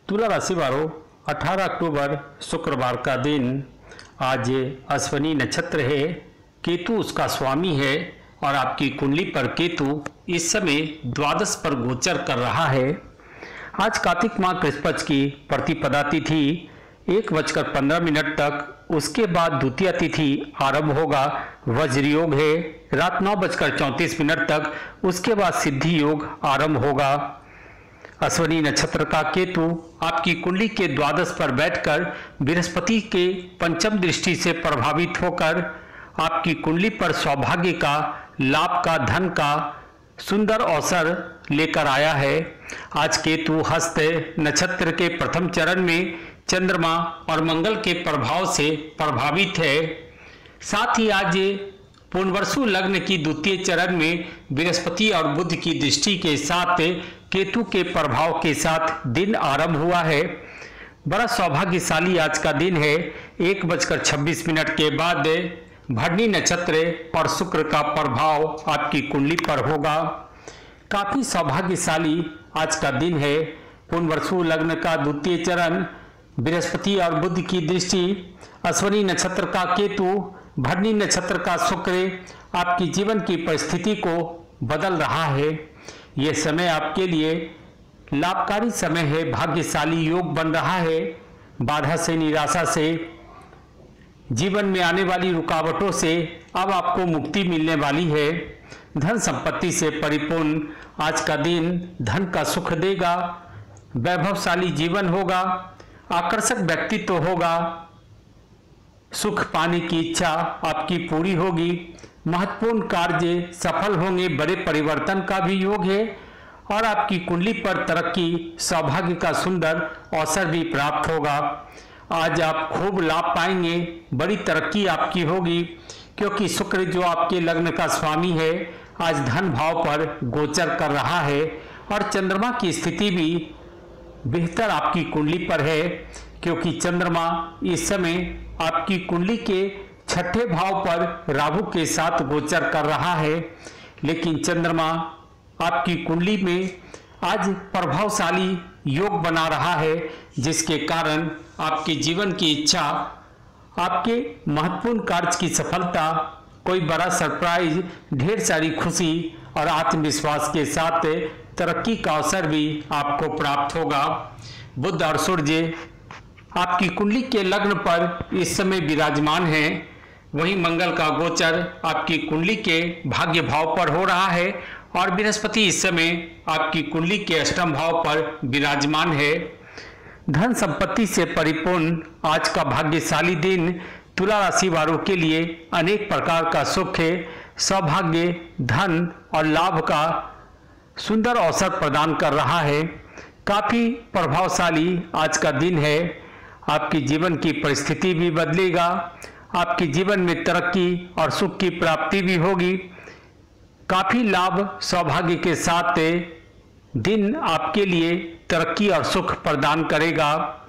तुला राशि वालों 18 अक्टूबर शुक्रवार का दिन। आज अश्विनी नक्षत्र है। केतु उसका स्वामी है और आपकी कुंडली पर केतु इस समय द्वादश पर गोचर कर रहा है। आज कार्तिक माह कृष्ण पक्ष की प्रतिपदा तिथि 1:15 तक, उसके बाद द्वितीय तिथि आरंभ होगा। वज्र योग है रात 9:34 तक, उसके बाद सिद्धि योग आरंभ होगा। अश्विनी नक्षत्र का केतु आपकी कुंडली के द्वादश पर बैठकर बृहस्पति के पंचम दृष्टि से प्रभावित होकर आपकी कुंडली पर सौभाग्य का, लाभ का, धन का सुंदर अवसर लेकर आया है। आज केतु हस्त नक्षत्र के प्रथम चरण में चंद्रमा और मंगल के प्रभाव से प्रभावित है। साथ ही आज पुनर्वसु लग्न की द्वितीय चरण में बृहस्पति और बुध की दृष्टि के साथ केतु के प्रभाव के साथ दिन आरंभ हुआ है। बड़ा सौभाग्यशाली आज का दिन है। 1:26 के बाद भरणी नक्षत्र और शुक्र का प्रभाव आपकी कुंडली पर होगा। काफी सौभाग्यशाली आज का दिन है। पुनर्वसु लग्न का द्वितीय चरण, बृहस्पति और बुध की दृष्टि, अश्विनी नक्षत्र का केतु, भरणी नक्षत्र का शुक्र आपकी जीवन की परिस्थिति को बदल रहा है। यह समय आपके लिए लाभकारी समय है। भाग्यशाली योग बन रहा है। बाधा से, निराशा से, जीवन में आने वाली रुकावटों से अब आपको मुक्ति मिलने वाली है। धन संपत्ति से परिपूर्ण आज का दिन धन का सुख देगा। वैभवशाली जीवन होगा। आकर्षक व्यक्तित्व होगा। सुख पाने की इच्छा आपकी पूरी होगी। महत्वपूर्ण कार्य सफल होंगे। बड़े परिवर्तन का भी योग है और आपकी कुंडली पर तरक्की, सौभाग्य का सुंदर अवसर भी प्राप्त होगा। आज आप खूब लाभ पाएंगे। बड़ी तरक्की आपकी होगी क्योंकि शुक्र जो आपके लग्न का स्वामी है आज धन भाव पर गोचर कर रहा है और चंद्रमा की स्थिति भी बेहतर आपकी कुंडली पर है क्योंकि चंद्रमा इस समय आपकी कुंडली के छठे भाव पर राहु के साथ गोचर कर रहा है। लेकिन चंद्रमा आपकी कुंडली में आज प्रभावशाली योग बना रहा है जिसके कारण आपके जीवन की इच्छा, आपके महत्वपूर्ण कार्य की सफलता, कोई बड़ा सरप्राइज, ढेर सारी खुशी और आत्मविश्वास के साथ तरक्की का अवसर भी आपको प्राप्त होगा। बुध और सूर्य आपकी कुंडली के लग्न पर इस समय विराजमान हैं। वहीं मंगल का गोचर आपकी कुंडली के भाग्य भाव पर हो रहा है और बृहस्पति इस समय आपकी कुंडली के अष्टम भाव पर विराजमान है। धन संपत्ति से परिपूर्ण आज का भाग्यशाली दिन तुला राशि वालों के लिए अनेक प्रकार का सुख, सौभाग्य, धन और लाभ का सुंदर अवसर प्रदान कर रहा है। काफी प्रभावशाली आज का दिन है। आपकी जीवन की परिस्थिति भी बदलेगा। आपके जीवन में तरक्की और सुख की प्राप्ति भी होगी। काफी लाभ, सौभाग्य के साथ दिन आपके लिए तरक्की और सुख प्रदान करेगा।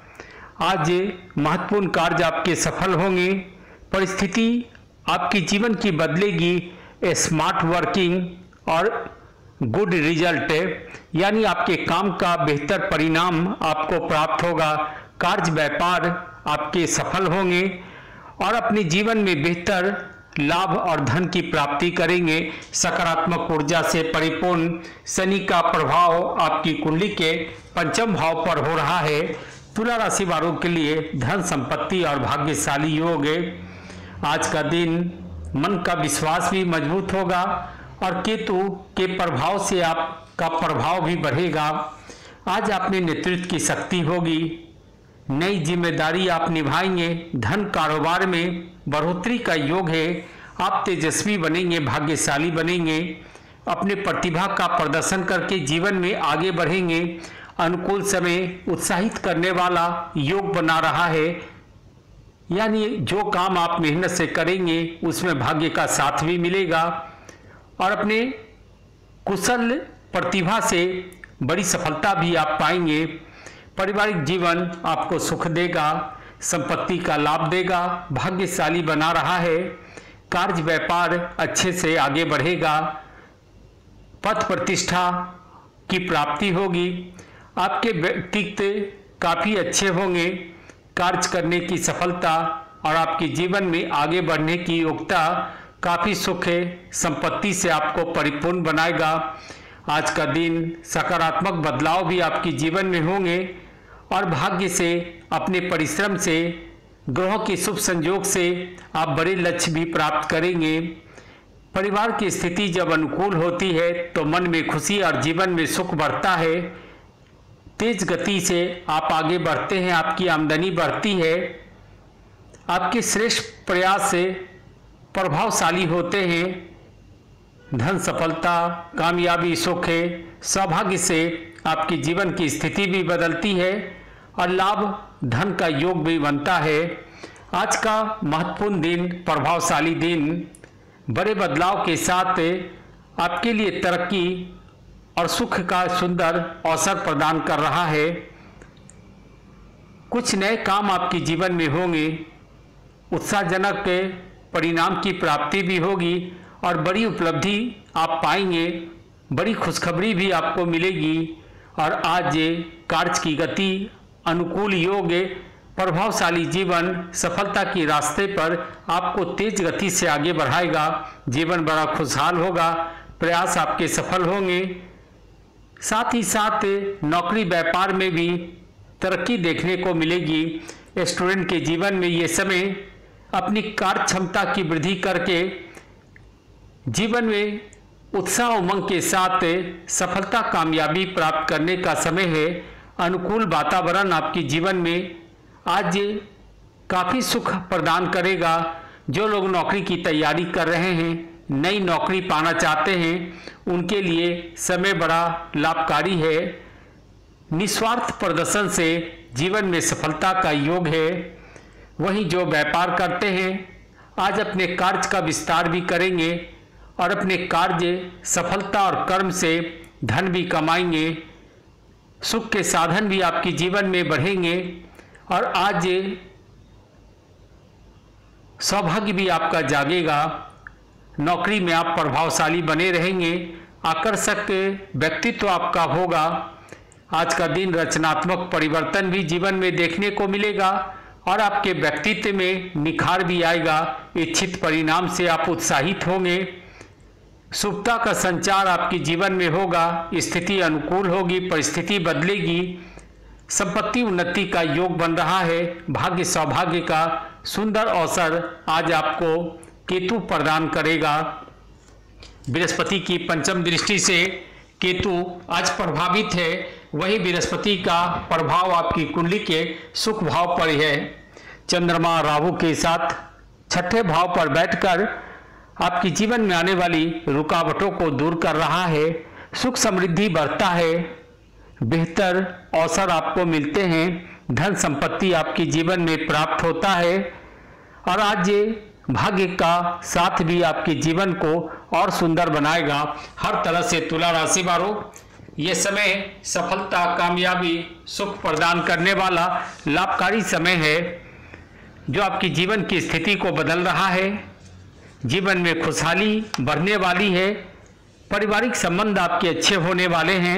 आज महत्वपूर्ण कार्य आपके सफल होंगे। परिस्थिति आपकी जीवन की बदलेगी। स्मार्ट वर्किंग और गुड रिजल्ट यानी आपके काम का बेहतर परिणाम आपको प्राप्त होगा। कार्य व्यापार आपके सफल होंगे और अपने जीवन में बेहतर लाभ और धन की प्राप्ति करेंगे। सकारात्मक ऊर्जा से परिपूर्ण शनि का प्रभाव आपकी कुंडली के पंचम भाव पर हो रहा है। तुला राशि वालों के लिए धन संपत्ति और भाग्यशाली योग है। आज का दिन मन का विश्वास भी मजबूत होगा और केतु के प्रभाव से आपका प्रभाव भी बढ़ेगा। आज आप में नेतृत्व की शक्ति होगी। नई जिम्मेदारी आप निभाएंगे। धन कारोबार में बढ़ोतरी का योग है। आप तेजस्वी बनेंगे, भाग्यशाली बनेंगे। अपने प्रतिभा का प्रदर्शन करके जीवन में आगे बढ़ेंगे। अनुकूल समय उत्साहित करने वाला योग बना रहा है। यानी जो काम आप मेहनत से करेंगे उसमें भाग्य का साथ भी मिलेगा और अपने कुशल प्रतिभा से बड़ी सफलता भी आप पाएंगे। पारिवारिक जीवन आपको सुख देगा, संपत्ति का लाभ देगा, भाग्यशाली बना रहा है। कार्य व्यापार अच्छे से आगे बढ़ेगा। पद प्रतिष्ठा की प्राप्ति होगी। आपके व्यक्तित्व काफ़ी अच्छे होंगे। कार्य करने की सफलता और आपके जीवन में आगे बढ़ने की योग्यता काफ़ी सुख संपत्ति से आपको परिपूर्ण बनाएगा। आज का दिन सकारात्मक बदलाव भी आपके जीवन में होंगे और भाग्य से, अपने परिश्रम से, ग्रहों के शुभ संयोग से आप बड़े लक्ष्य भी प्राप्त करेंगे। परिवार की स्थिति जब अनुकूल होती है तो मन में खुशी और जीवन में सुख बढ़ता है। तेज गति से आप आगे बढ़ते हैं, आपकी आमदनी बढ़ती है, आपके श्रेष्ठ प्रयास से प्रभावशाली होते हैं। धन सफलता, कामयाबी, सुख, सौभाग्य से आपके जीवन की स्थिति भी बदलती है और लाभ धन का योग भी बनता है। आज का महत्वपूर्ण दिन, प्रभावशाली दिन, बड़े बदलाव के साथ आपके लिए तरक्की और सुख का सुंदर अवसर प्रदान कर रहा है। कुछ नए काम आपके जीवन में होंगे, उत्साहजनक परिणाम की प्राप्ति भी होगी और बड़ी उपलब्धि आप पाएंगे, बड़ी खुशखबरी भी आपको मिलेगी। और आज कार्य की गति, अनुकूल योग, प्रभावशाली जीवन सफलता के रास्ते पर आपको तेज गति से आगे बढ़ाएगा। जीवन बड़ा खुशहाल होगा, प्रयास आपके सफल होंगे। साथ ही साथ नौकरी व्यापार में भी तरक्की देखने को मिलेगी। स्टूडेंट के जीवन में ये समय अपनी कार्य क्षमता की वृद्धि करके जीवन में उत्साह उमंग के साथ सफलता कामयाबी प्राप्त करने का समय है। अनुकूल वातावरण आपके जीवन में आज काफ़ी सुख प्रदान करेगा। जो लोग नौकरी की तैयारी कर रहे हैं, नई नौकरी पाना चाहते हैं, उनके लिए समय बड़ा लाभकारी है। निस्वार्थ प्रदर्शन से जीवन में सफलता का योग है। वहीं जो व्यापार करते हैं आज अपने कार्य का विस्तार भी करेंगे और अपने कार्य, सफलता और कर्म से धन भी कमाएंगे। सुख के साधन भी आपके जीवन में बढ़ेंगे और आज सौभाग्य भी आपका जागेगा। नौकरी में आप प्रभावशाली बने रहेंगे, आकर्षक व्यक्तित्व आपका होगा। आज का दिन रचनात्मक परिवर्तन भी जीवन में देखने को मिलेगा और आपके व्यक्तित्व में निखार भी आएगा। इच्छित परिणाम से आप उत्साहित होंगे। शुभता का संचार आपके जीवन में होगा, स्थिति अनुकूल होगी, परिस्थिति बदलेगी। संपत्ति उन्नति का योग बन रहा है। भाग्य सौभाग्य का सुंदर अवसर आज आपको केतु प्रदान करेगा। बृहस्पति की पंचम दृष्टि से केतु आज प्रभावित है। वही बृहस्पति का प्रभाव आपकी कुंडली के सुख भाव पर है। चंद्रमा राहु के साथ छठे भाव पर बैठकर आपके जीवन में आने वाली रुकावटों को दूर कर रहा है। सुख समृद्धि बढ़ता है, बेहतर अवसर आपको मिलते हैं, धन संपत्ति आपके जीवन में प्राप्त होता है और आज भाग्य का साथ भी आपके जीवन को और सुंदर बनाएगा। हर तरह से तुला राशि वालों, ये समय सफलता, कामयाबी, सुख प्रदान करने वाला लाभकारी समय है जो आपकी जीवन की स्थिति को बदल रहा है। जीवन में खुशहाली बढ़ने वाली है। पारिवारिक संबंध आपके अच्छे होने वाले हैं।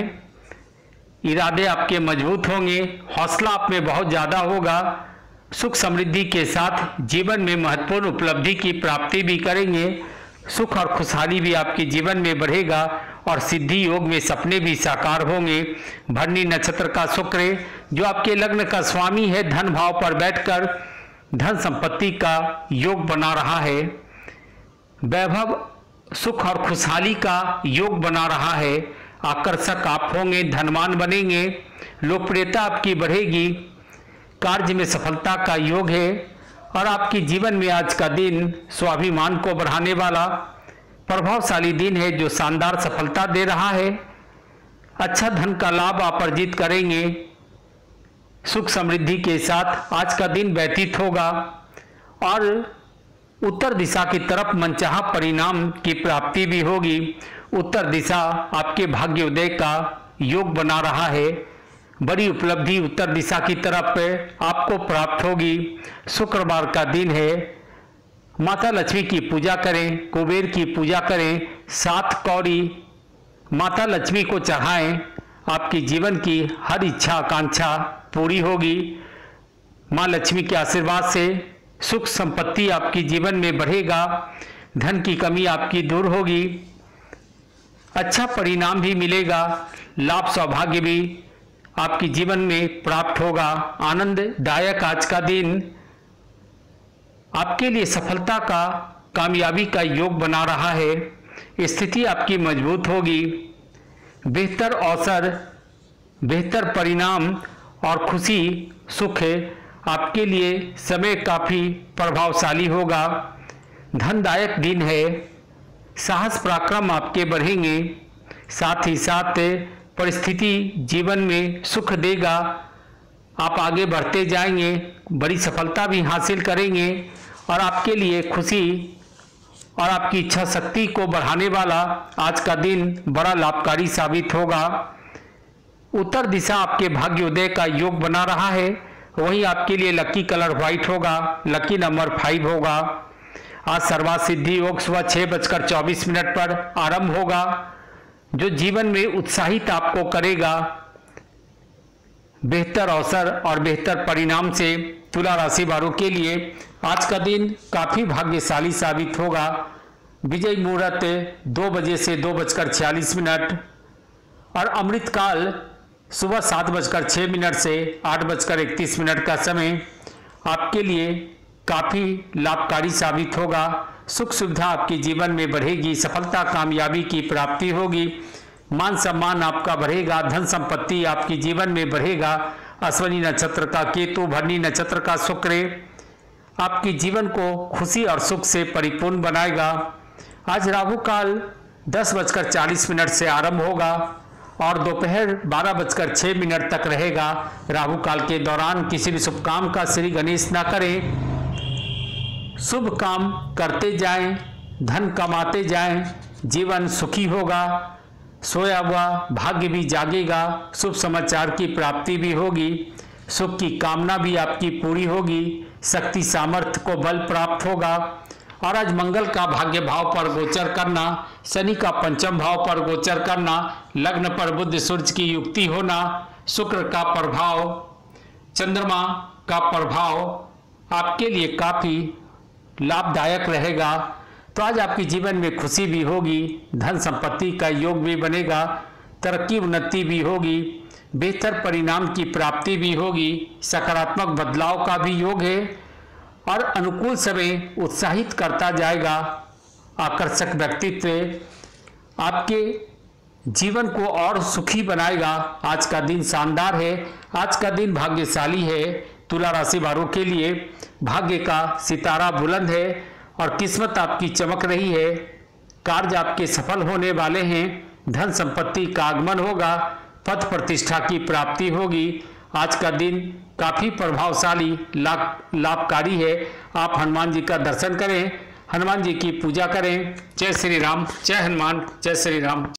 इरादे आपके मजबूत होंगे, हौसला आप में बहुत ज़्यादा होगा। सुख समृद्धि के साथ जीवन में महत्वपूर्ण उपलब्धि की प्राप्ति भी करेंगे। सुख और खुशहाली भी आपके जीवन में बढ़ेगा और सिद्धि योग में सपने भी साकार होंगे। भरणी नक्षत्र का शुक्र जो आपके लग्न का स्वामी है, धन भाव पर बैठकर धन संपत्ति का योग बना रहा है। वैभव, सुख और खुशहाली का योग बना रहा है। आकर्षक आप होंगे, धनवान बनेंगे, लोकप्रियता आपकी बढ़ेगी, कार्य में सफलता का योग है और आपके जीवन में आज का दिन स्वाभिमान को बढ़ाने वाला प्रभावशाली दिन है जो शानदार सफलता दे रहा है। अच्छा धन का लाभ आप अर्जित करेंगे। सुख समृद्धि के साथ आज का दिन व्यतीत होगा और उत्तर दिशा की तरफ मनचाहा परिणाम की प्राप्ति भी होगी। उत्तर दिशा आपके भाग्योदय का योग बना रहा है। बड़ी उपलब्धि उत्तर दिशा की तरफ आपको प्राप्त होगी। शुक्रवार का दिन है। माता लक्ष्मी की पूजा करें, कुबेर की पूजा करें, 7 कौड़ी माता लक्ष्मी को चढ़ाएं। आपकी जीवन की हर इच्छा आकांक्षा पूरी होगी। माँ लक्ष्मी के आशीर्वाद से सुख संपत्ति आपकी जीवन में बढ़ेगा, धन की कमी आपकी दूर होगी, अच्छा परिणाम भी मिलेगा, लाभ सौभाग्य भी आपकी जीवन में प्राप्त होगा। आनंददायक आज का दिन आपके लिए सफलता का, कामयाबी का योग बना रहा है। स्थिति आपकी मजबूत होगी। बेहतर अवसर, बेहतर परिणाम और खुशी सुख आपके लिए समय काफ़ी प्रभावशाली होगा। धनदायक दिन है, साहस पराक्रम आपके बढ़ेंगे, साथ ही साथ परिस्थिति जीवन में सुख देगा। आप आगे बढ़ते जाएंगे, बड़ी सफलता भी हासिल करेंगे और आपके लिए खुशी और आपकी इच्छा शक्ति को बढ़ाने वाला आज का दिन बड़ा लाभकारी साबित होगा। उत्तर दिशा आपके भाग्योदय का योग बना रहा है। वहीं आपके लिए लकी कलर व्हाइट होगा, लकी नंबर 5 होगा। आज सर्वार्थ सिद्धि योग सुबह 6:24 पर आरंभ होगा, जो जीवन में उत्साहित आपको करेगा। बेहतर अवसर और बेहतर परिणाम से तुला राशि वालों के लिए आज का दिन काफ़ी भाग्यशाली साबित होगा। विजय मुहूर्त 2 बजे से 2:46 और अमृत काल सुबह 7:06 से 8:31 का समय आपके लिए काफ़ी लाभकारी साबित होगा। सुख सुविधा आपके जीवन में बढ़ेगी, सफलता कामयाबी की प्राप्ति होगी, मान सम्मान आपका बढ़ेगा, धन संपत्ति आपके जीवन में बढ़ेगा। अश्विनी नक्षत्र का केतु, भरणी नक्षत्र का शुक्र आपके जीवन को खुशी और सुख से परिपूर्ण बनाएगा। आज राहु काल 10:40 से आरंभ होगा और दोपहर 12:06 तक रहेगा। राहु काल के दौरान किसी भी शुभ काम का श्री गणेश ना करें। शुभ काम करते जाएं, धन कमाते जाएं, जीवन सुखी होगा, सोया हुआ भाग्य भी जागेगा, शुभ समाचार की प्राप्ति भी होगी, सुख की कामना भी आपकी पूरी होगी, शक्ति सामर्थ्य को बल प्राप्त होगा। और आज मंगल का भाग्य भाव पर गोचर करना, शनि का पंचम भाव पर गोचर करना, लग्न पर बुध सूर्य की युक्ति होना, शुक्र का प्रभाव, चंद्रमा का प्रभाव आपके लिए काफ़ी लाभदायक रहेगा। तो आज आपके जीवन में खुशी भी होगी, धन संपत्ति का योग भी बनेगा, तरक्की उन्नति भी होगी, बेहतर परिणाम की प्राप्ति भी होगी, सकारात्मक बदलाव का भी योग है और अनुकूल समय उत्साहित करता जाएगा। आकर्षक व्यक्तित्व आपके जीवन को और सुखी बनाएगा। आज का दिन शानदार है, आज का दिन भाग्यशाली है। तुला राशि वालों के लिए भाग्य का सितारा बुलंद है और किस्मत आपकी चमक रही है। कार्य आपके सफल होने वाले हैं, धन संपत्ति का आगमन होगा, पद प्रतिष्ठा की प्राप्ति होगी। आज का दिन काफ़ी प्रभावशाली लाभकारी है। आप हनुमान जी का दर्शन करें, हनुमान जी की पूजा करें। जय श्री राम, जय हनुमान, जय श्री राम।